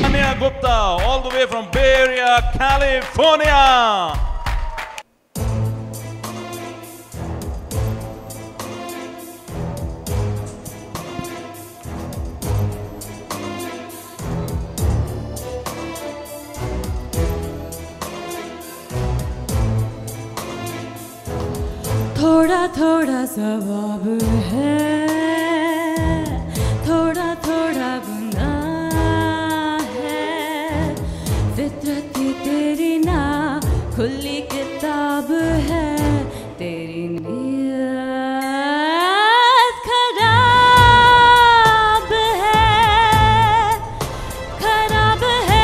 Tanya Gupta, all the way from Bay Area, California. थोड़ा थोड़ा सवाब है, थोड़ा थोड़ा गुनाह है, फितरत तेरी ना खुली किताब है, तेरी नीयत खराब है, खराब है,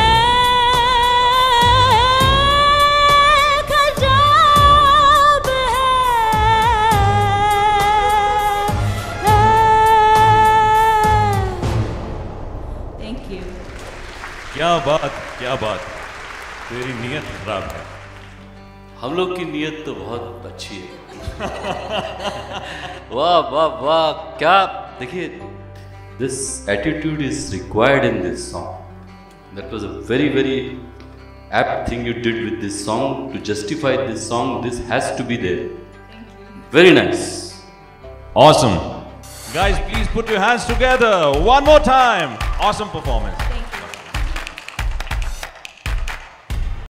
खराब है। Thank you. क्या बात, क्या बात, तेरी नीयत खराब है। हम लोग की नीयत तो बहुत अच्छी है। वाह वाह वाह, क्या देखिए, this attitude is required in this song. That was a very very apt thing you did with this song to justify this song. This has to be there. Very nice. Awesome. Guys, please put your hands together one more time. Awesome performance.